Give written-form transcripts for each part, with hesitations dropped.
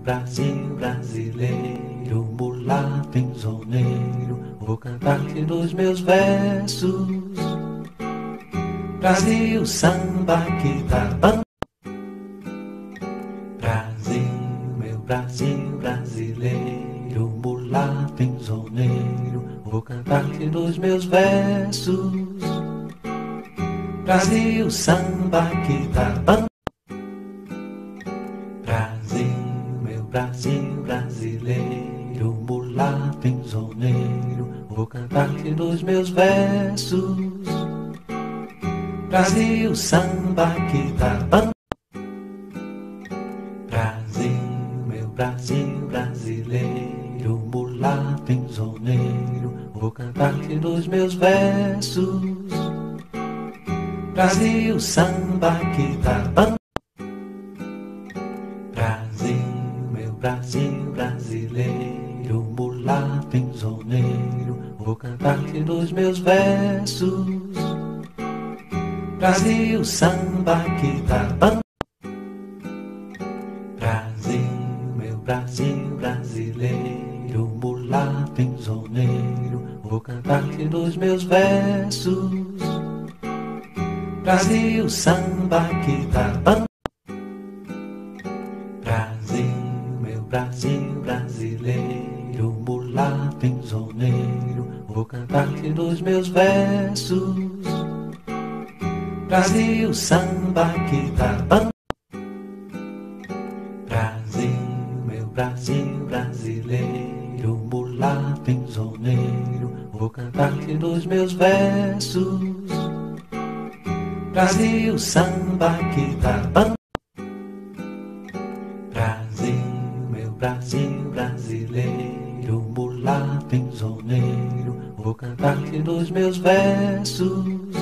Brasil brasileiro, mulato insoneiro, vou cantar-te nos meus versos. Brasil, samba que tá bom. Brasil, meu Brasil brasileiro, mulato insoneiro, vou cantar-te nos meus versos. Brasil, samba que tá bom. Brasil, meu Brasil brasileiro, mulato insoneiro, vou cantar-te nos meus versos. Brasil, samba que tá bom. Brasil, meu Brasil brasileiro, mulato insoneiro, vou cantar-te nos meus versos. Brasil, samba que tá bom. Brasil, meu Brasil brasileiro, mulato insoneiro, vou cantar-te nos meus versos. Brasil, samba que tá bom. Brasil, meu Brasil brasileiro, mulato insoneiro, vou cantar-te nos meus versos. Brasil, samba que tá bom. Brasil, meu Brasil brasileiro, mulato insoneiro, vou cantar-te nos meus versos. Brasil, samba que tá bom. Brasil, meu Brasil brasileiro, mulato insoneiro, vou cantar-te nos meus versos. Brasil, samba que tá bom. Brasil, meu Brasil brasileiro, mulato insoneiro, vou cantar-te nos meus versos.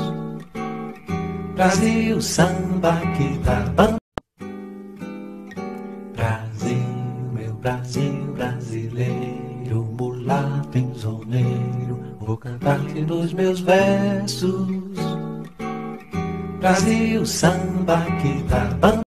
Brasil, samba que tá bom. Brasil, meu Brasil brasileiro, mulato insoneiro, vou cantar-te nos meus versos. Brasil, samba que tá bom.